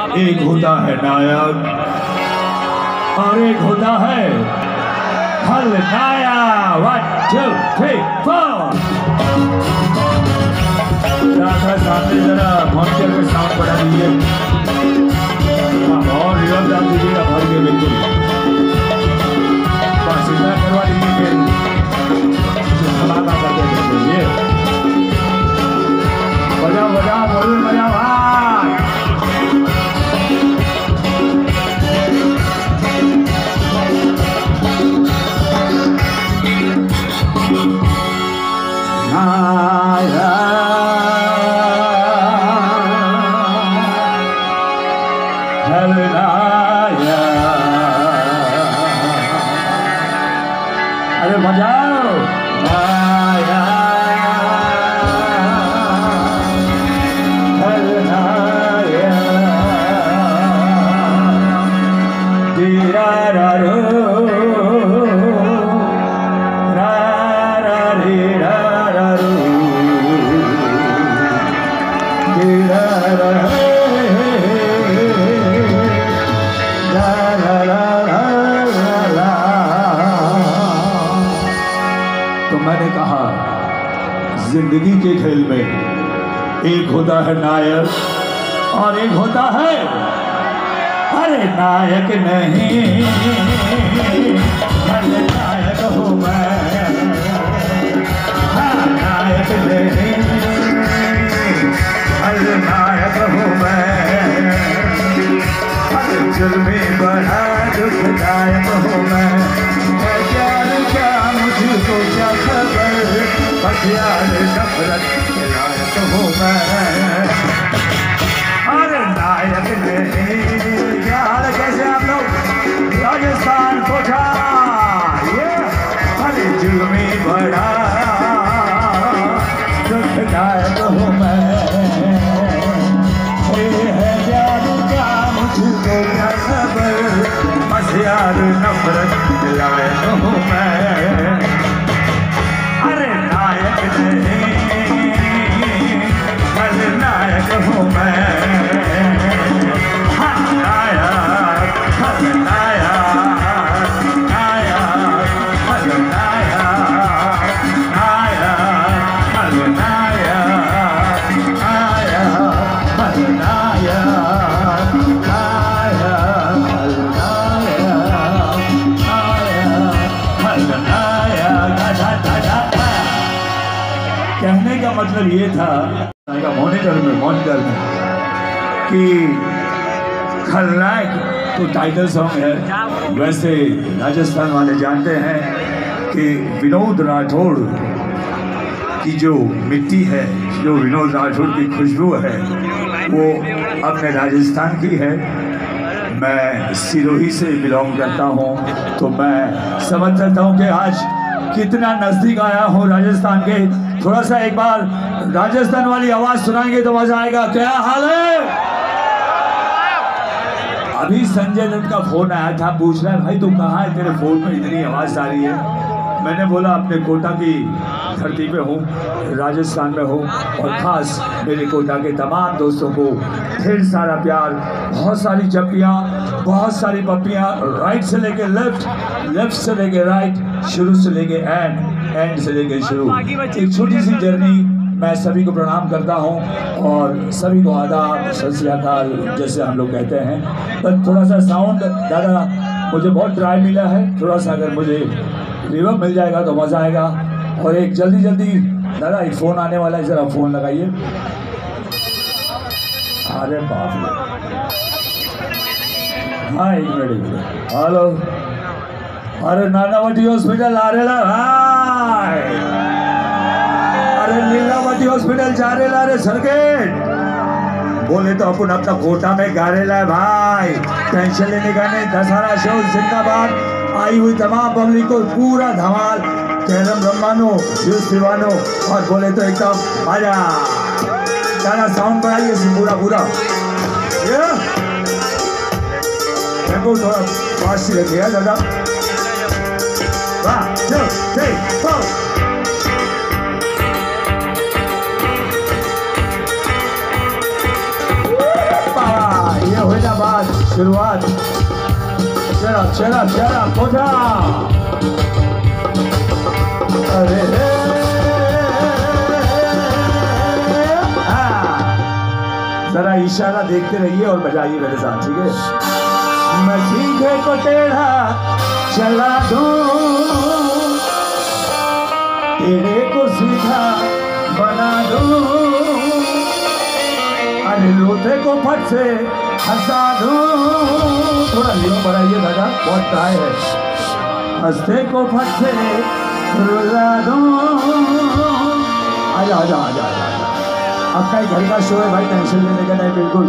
एक होता है नायक और एक होता है खलनायक। 1 2 3 4। सामने जरा मॉनिटर में साउंड बढ़ा दीजिए और रिवर्स डाल दीजिएगा भर के बिल्कुल बस इतना करवा दीजिए फिर धमाका करते ये बजाओ बजाओ बोलो बजाओ भाई। अरे बजाओ माया खलनाया दीरारो रारे रारो दीरारो तो मैंने कहा जिंदगी के खेल में एक होता है नायक और एक होता है अरे नायक नहीं नायक हूँ मैं। हाँ नायक नहीं अरे नायक हूँ मैं। अरे जुल्मी बड़ा दुखदायक हूँ मैं। क्या मुझको क्या खबर बस यार नफरत के लायक हूँ मैं। अरे नायक नहीं यार कैसे आप लोग राजस्थान कोठा ये अरे जुल्मी बड़ा दुखदायक हूँ मैं। है प्यार क्या मुझको क्या खबर बस यार नफरत के लायक हूँ मैं। अरे नायक नहीं खलनायक हूँ मैं। हाँ नायक खलनायक नायक खलनायक नायक खलनायक नायक खलनायक कहने का मतलब ये था मॉनिटर में कि खलनायक तो टाइटल सॉन्ग है। वैसे राजस्थान वाले जानते हैं कि विनोद राठौड़ की जो मिट्टी है, जो विनोद राठौड़ की खुशबू है वो अपने राजस्थान की है। मैं सिरोही से बिलोंग करता हूँ तो मैं समझ सकता हूँ कि आज कितना नजदीक आया हूँ राजस्थान के। थोड़ा सा एक बार राजस्थान वाली आवाज सुनाएंगे तो मजा आएगा। क्या हाल है? अभी संजय दत्त का फोन आया था, पूछ रहा है भाई तू कहाँ है, तेरे फोन में इतनी आवाज आ रही है। मैंने बोला अपने कोटा की धरती पे हूँ, राजस्थान में हूँ और खास मेरे कोटा के तमाम दोस्तों को ढेर सारा प्यार, बहुत सारी चप्पियाँ, बहुत सारी पप्पियाँ, राइट से लेके लेफ्ट, लेफ्ट से लेके राइट, शुरू से लेके एंड से लेके शुरू। एक छोटी सी जर्नी। मैं सभी को प्रणाम करता हूँ और सभी को आदाब सत श्री अकाल जैसे हम लोग कहते हैं। पर थोड़ा सा साउंड दादा मुझे बहुत ड्राई मिला है, थोड़ा सा अगर मुझे रिवर्ब मिल जाएगा तो मज़ा आएगा। और एक जल्दी दादा एक फ़ोन आने वाला है, ज़रा फ़ोन लगाइए। अरे बाप रे, हाँ एक मिनट। हेलो, अरे नानावटी हॉस्पिटल आ रहा भाई, अरे लीलावती हॉस्पिटल जा रहा रे सर्किट बोले तो अपन अपना कोटा में गा रहा है भाई। टेंशन लेने का नहीं, दशहरा शो जिंदाबाद। आई हुई तमाम पब्लिक को पूरा धमाल, कैरम रमानो, जूस पिवानो और बोले तो एकदम आजा। सारा साउंड बढ़ाइए पूरा टेम्पो थोड़ा फास्ट रखिए दादा। 1 2 3 4। ये हो शुरुआत चला चला चला कोठा अरे जरा इशारा देखते रहिए और बजाइए मेरे साथ, ठीक है। मैं सीधे को टेढ़ा चला दूं, टेढ़े को सीधा बना दूं, अरे लोटे को फट से हंसा दूं। थोड़ा लीव बढ़ाइए दादा, बहुत टाइ है। हंसते को फट से रुला दूं। आजा आजा आजा आजा, आपका ही घर का शो है भाई, टेंशन लेने का नहीं बिल्कुल।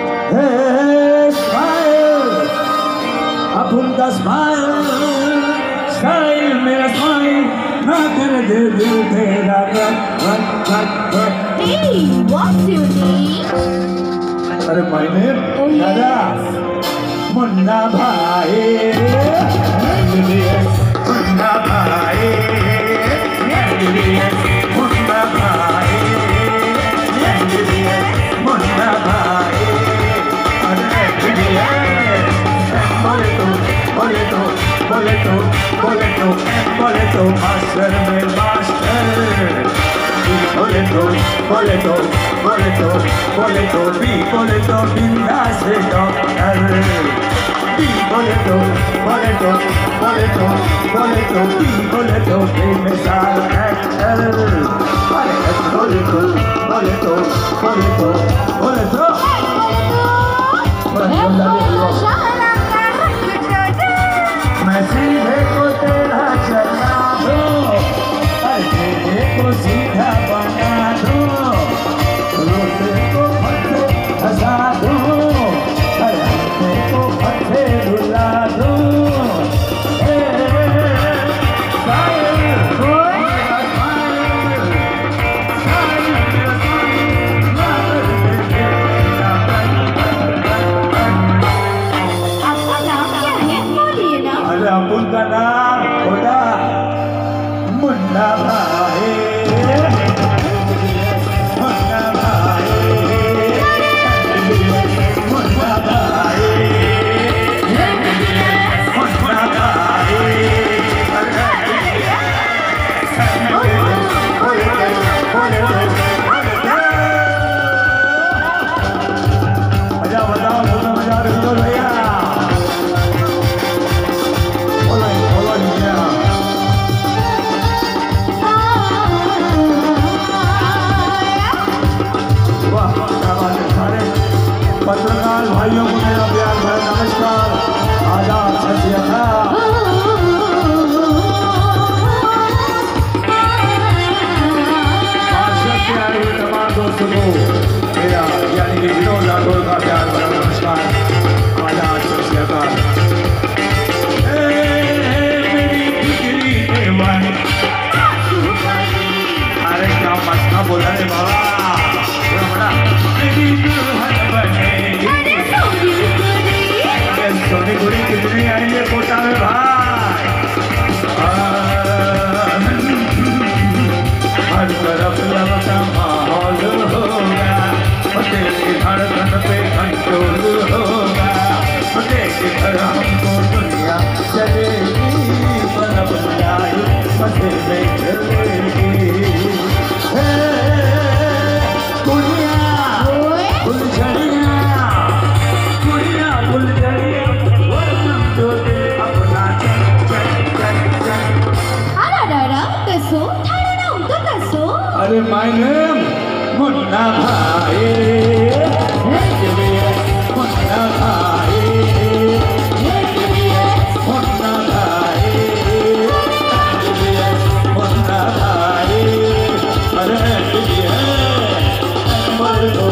स्माइल अब उनका स्माइल, स्टाइल मेरा स्माइल ना कर दे दिल तेरा। Hey, what's your name? अरे माय नेम दादा मुन्ना भाई, मुन्ना भाई, मुन्ना भाई, मुन्ना भाई। बोले तो मास्टर में मास्टर, बोले तो बिंदा से डॉक्टर, बोले तो बेमिसाल एक्टर, मैं सीधे को तेरा चला दूं, टेढ़े को सीधा बना दूं, रोते को फटे हंसा दूं, हंसते को फटे रुला दूं। उनका नाम खुदा मुन्ना भाई, मुन्ना भाई, मुन्ना भाई, मुन्ना भाई। मजा बताओ, मजा रही हो भैया। पत्रकार भाइयों को मेरा प्यार भरा नमस्कार, आदाब, सत श्री अकाल। आशा से आए हुए तमाम दोस्तों को मेरा यानी कि विनोद राठौर का प्यार भरा नमस्कार, आदाब, सत श्री अकाल। मेरी बिगड़ी दीवानी, अरे क्या मस्ता बोला रे बाबा, मेरी दुल्हन बनेगी। सोनी गुड़ी कितनी आएंगे कोटा में भाई, हर तरफ लब का माहौल होगा, तेरी धड़कन पे कंट्रोल होगा, तेरे घर हमको दुनिया चलेगी, बर्फ लाई मजे में चलेगी। अरे माय नेम मुन्ना भाई, मुन्ना भाई, मुन्ना भाई, मुन्ना भाई। अरे बोले तो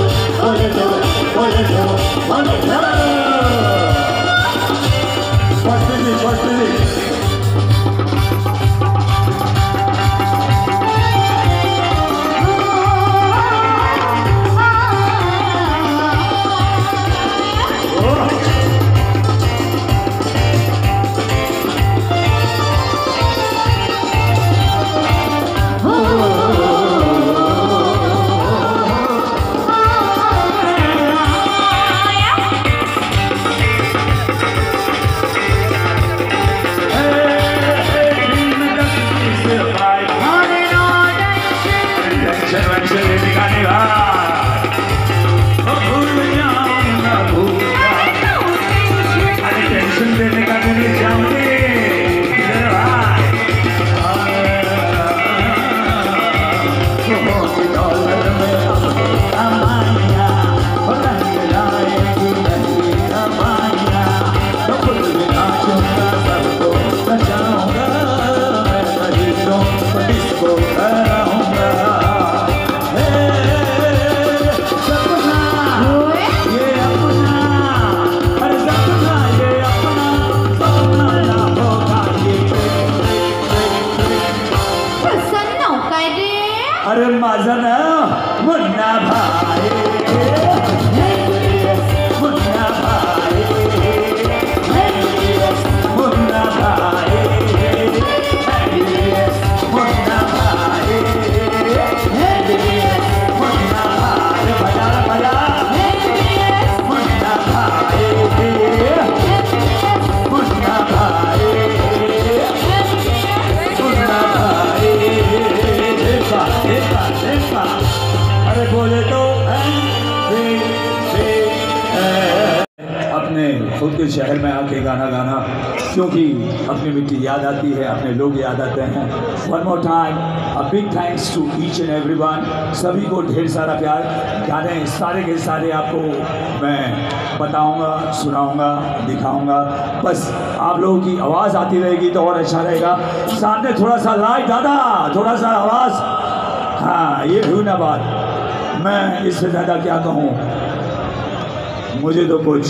अपने खुद के शहर में आके गाना गाना, क्योंकि अपनी मिट्टी याद आती है, अपने लोग याद आते हैं। One more time a big thanks to each and everyone, सभी को ढेर सारा प्यार। गाने सारे के सारे आपको मैं बताऊंगा, सुनाऊंगा, दिखाऊंगा, बस आप लोगों की आवाज़ आती रहेगी तो और अच्छा रहेगा। सामने थोड़ा सा लाइट दादा, थोड़ा सा आवाज़, हाँ ये हुई ना बात। मैं इससे ज़्यादा क्या कहूँ, मुझे तो कुछ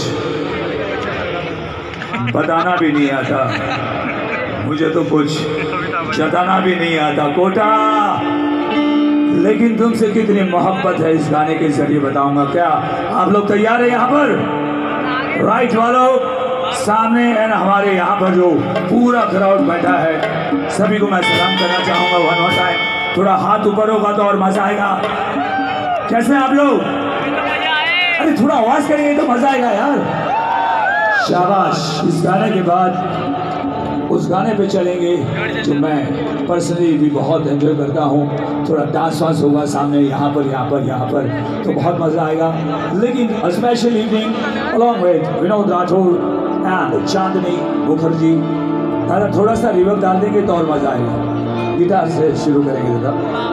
बताना भी नहीं आता, मुझे तो कुछ जताना भी नहीं आता कोटा, लेकिन तुमसे कितनी मोहब्बत है इस गाने के जरिए बताऊंगा। क्या आप लोग तैयार हैं यहाँ पर? राइट वालों, सामने एंड हमारे यहाँ पर जो पूरा क्राउड बैठा है, सभी को मैं सलाम करना चाहूँगा। वन मोर टाइम, थोड़ा हाथ ऊपर होगा तो और मजा आएगा। कैसे आप लोग? अरे थोड़ा आवाज करिए तो मजा आएगा यार। शाबाश। इस गाने के बाद उस गाने पे चलेंगे जो मैं पर्सनली भी बहुत एंजॉय करता हूँ। थोड़ा डांस वांस होगा सामने, यहाँ पर तो बहुत मजा आएगा। लेकिन special evening along with Vinod Rathore and Chandni Mukherjee. थोड़ा सा रिवर्ब डाल देंगे तो और मजा आएगा। गिटार से शुरू करेंगे दादा।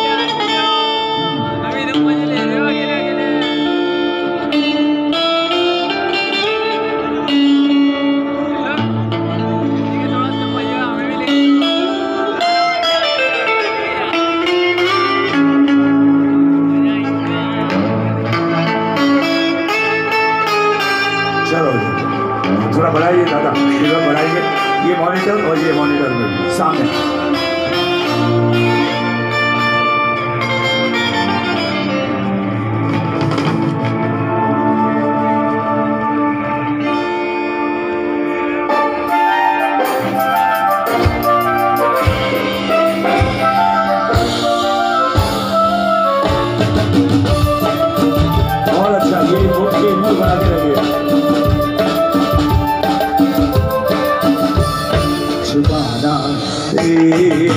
थोड़ा बढ़ाइए दादा, रिवर्ब बढ़ाइए। ये मॉनिटर और ये मॉनिटर में सामने। बहुत अच्छा, ये मूड बना के रखिए। छुपाना